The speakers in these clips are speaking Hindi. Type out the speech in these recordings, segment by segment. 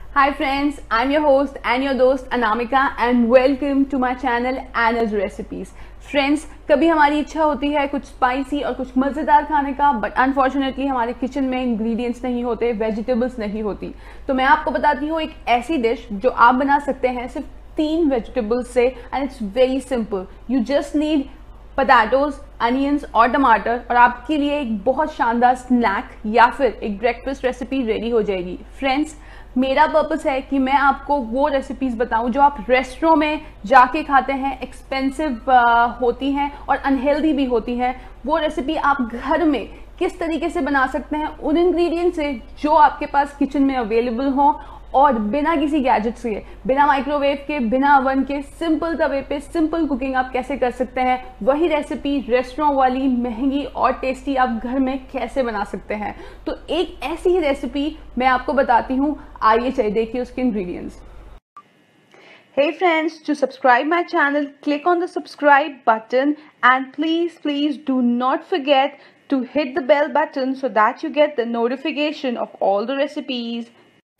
Hi friends, I'm your host and your दोस्त Anamika and welcome to my channel Anna's Recipes. Friends, कभी हमारी इच्छा होती है कुछ स्पाइसी और कुछ मज़ेदार खाने का, बट अनफॉर्चुनेटली हमारे किचन में इंग्रेडिएंट्स नहीं होते, वेजिटेबल्स नहीं होती। तो मैं आपको बताती हूँ एक ऐसी डिश जो आप बना सकते हैं सिर्फ 3 वेजिटेबल्स से, and it's very simple. You just need potatoes, onions और टमाटर, और आपके लिए एक बहुत शानदार स्नैक या फिर एक ब्रेकफास्ट रेसिपी रेडी हो जाएगी। फ्रेंड्स, मेरा पर्पस है कि मैं आपको वो रेसिपीज बताऊं जो आप रेस्टोरेंट में जाके खाते हैं, एक्सपेंसिव होती हैं और अनहेल्दी भी होती हैं। वो रेसिपी आप घर में किस तरीके से बना सकते हैं उन इंग्रेडिएंट्स से जो आपके पास किचन में अवेलेबल हो, और बिना किसी गैजेट्स के, बिना माइक्रोवेव के, बिना ओवन के, सिंपल तवे पे सिंपल कुकिंग आप कैसे कर सकते हैं, वही रेसिपी रेस्टोरेंट वाली महंगी और टेस्टी आप घर में कैसे बना सकते हैं। तो एक ऐसी ही रेसिपी मैं आपको बताती हूँ, आइए चलिए देखिए उसके ingredients. Hey friends, to subscribe my channel, click on the subscribe button and please do not forget to hit the bell button so that you get the notification of all the recipes.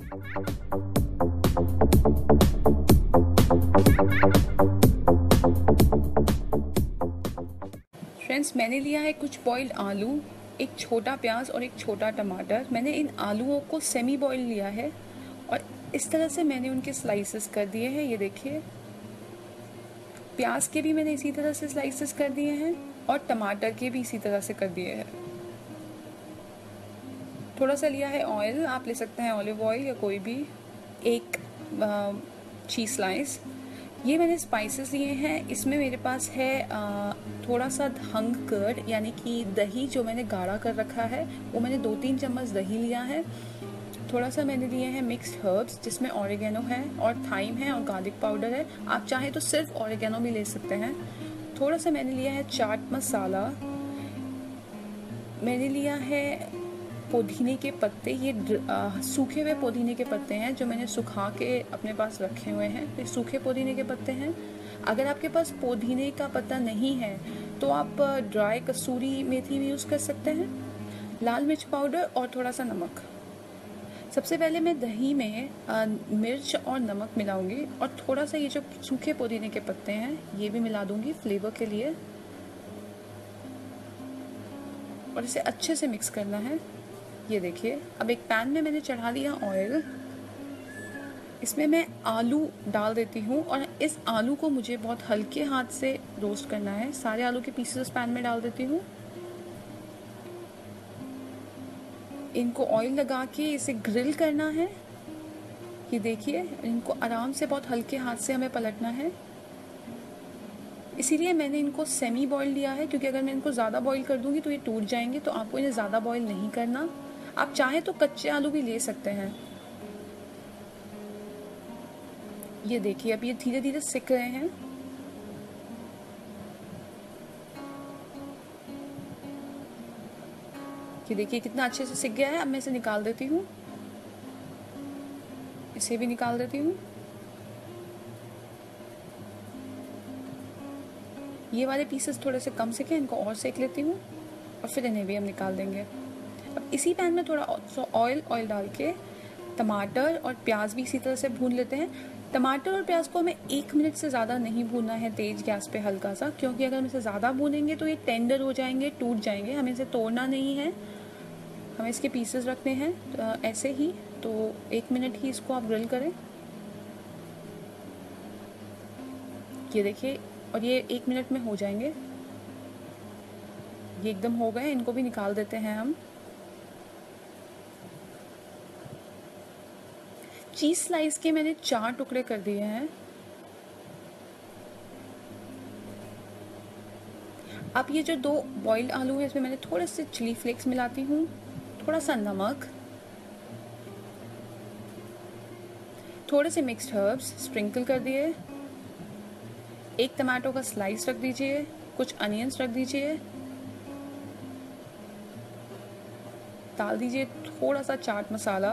Friends, मैंने लिया है कुछ बॉइल्ड आलू, एक छोटा प्याज और एक छोटा टमाटर। मैंने इन आलूओं को सेमी बॉइल लिया है और इस तरह से मैंने उनके स्लाइसेस कर दिए हैं। ये देखिए, प्याज के भी मैंने इसी तरह से स्लाइसेस कर दिए हैं और टमाटर के भी इसी तरह से कर दिए हैं। थोड़ा सा लिया है ऑयल, आप ले सकते हैं ऑलिव ऑयल या कोई भी। एक चीज़ स्लाइस। ये मैंने स्पाइसेस लिए हैं। इसमें मेरे पास है थोड़ा सा हंग कर्ड, यानी कि दही जो मैंने गाढ़ा कर रखा है, वो मैंने 2-3 चम्मच दही लिया है। थोड़ा सा मैंने लिए हैं मिक्स्ड हर्ब्स, जिसमें ऑरिगेनो है और थाइम है और गार्लिक पाउडर है। आप चाहें तो सिर्फ ऑरिगेनो भी ले सकते हैं। थोड़ा सा मैंने लिया है चाट मसाला। मैंने लिया है पुदीने के पत्ते। ये सूखे हुए पुदीने के पत्ते हैं जो मैंने सुखा के अपने पास रखे हुए हैं। ये सूखे पुदीने के पत्ते हैं। अगर आपके पास पुदीने का पत्ता नहीं है तो आप ड्राई कसूरी मेथी भी यूज़ कर सकते हैं। लाल मिर्च पाउडर और थोड़ा सा नमक। सबसे पहले मैं दही में मिर्च और नमक मिलाऊंगी और थोड़ा सा ये जो सूखे पुदीने के पत्ते हैं ये भी मिला दूंगी फ्लेवर के लिए, और इसे अच्छे से मिक्स करना है। ये देखिए, अब एक पैन में मैंने चढ़ा दिया ऑयल। इसमें मैं आलू डाल देती हूँ और इस आलू को मुझे बहुत हल्के हाथ से रोस्ट करना है। सारे आलू के पीसेस पैन में डाल देती हूँ। इनको ऑयल लगा के इसे ग्रिल करना है। ये देखिए, इनको आराम से बहुत हल्के हाथ से हमें पलटना है। इसीलिए मैंने इनको सेमी बॉईल लिया है, क्योंकि अगर मैं इनको ज़्यादा बॉईल कर दूंगी तो ये टूट जाएंगे। तो आपको इन्हें ज़्यादा बॉईल नहीं करना। आप चाहें तो कच्चे आलू भी ले सकते हैं। ये देखिए, अब ये धीरे धीरे सिक रहे हैं। ये देखिए कितना अच्छे से सिक गया है। अब मैं इसे निकाल देती हूँ। इसे भी निकाल देती हूँ। ये वाले पीसेस थोड़े से कम सिके, इनको और सेक लेती हूँ और फिर इन्हें भी हम निकाल देंगे। अब इसी पैन में थोड़ा ऑयल डाल के टमाटर और प्याज भी इसी तरह से भून लेते हैं। टमाटर और प्याज को हमें 1 मिनट से ज़्यादा नहीं भूनना है तेज़ गैस पे हल्का सा, क्योंकि अगर हम इसे ज़्यादा भूनेंगे तो ये टेंडर हो जाएंगे, टूट जाएंगे। हमें इसे तोड़ना नहीं है, हमें इसके पीसेस रखने हैं तो ऐसे ही। तो 1 मिनट ही इसको आप ग्रिल करें। ये देखिए, और ये 1 मिनट में हो जाएंगे। ये एकदम हो गए, इनको भी निकाल देते हैं हम। चीज़ स्लाइस के मैंने 4 टुकड़े कर दिए हैं। अब ये जो 2 बॉइल्ड आलू है, इसमें मैंने थोड़े से चिली फ्लेक्स मिलाती हूँ, थोड़ा सा नमक, थोड़े से मिक्स्ड हर्ब्स स्प्रिंकल कर दिए। एक टमाटो का स्लाइस रख दीजिए, कुछ अनियंस रख दीजिए, डाल दीजिए थोड़ा सा चाट मसाला,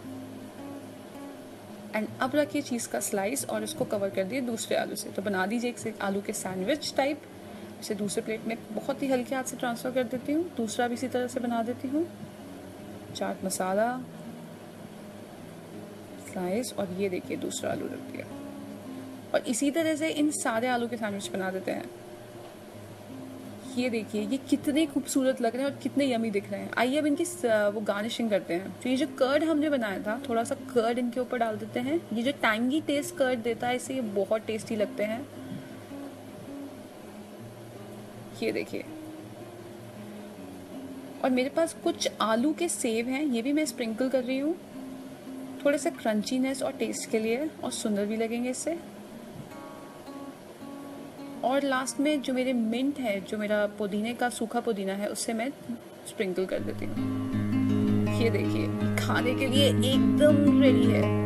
एंड अब रखिए चीज़ का स्लाइस और इसको कवर कर दिए दूसरे आलू से। तो बना दीजिए एक आलू के सैंडविच टाइप। इसे दूसरे प्लेट में बहुत ही हल्के हाथ से ट्रांसफ़र कर देती हूँ। दूसरा भी इसी तरह से बना देती हूँ। चाट मसाला, स्लाइस, और ये देखिए दूसरा आलू रख दिया। और इसी तरह से इन सारे आलू के सैंडविच बना देते हैं। ये देखिए ये कितने खूबसूरत लग रहे हैं और कितने यमी दिख रहे हैं। आइए अब इनकी वो गार्निशिंग करते हैं। तो ये जो कर्ड हमने बनाया था, थोड़ा सा कर्ड इनके ऊपर डाल देते हैं। ये जो टैंगी टेस्ट कर्ड देता है, इससे ये बहुत टेस्टी लगते हैं। ये देखिए, और मेरे पास कुछ आलू के सेव हैं, ये भी मैं स्प्रिंकल कर रही हूँ थोड़े से क्रंचीनेस और टेस्ट के लिए, और सुंदर भी लगेंगे इससे। और लास्ट में जो मेरे मिंट है, जो मेरा पुदीने का सूखा पुदीना है, उससे मैं स्प्रिंकल कर देती हूँ। ये देखिए खाने के लिए एकदम रेडी है।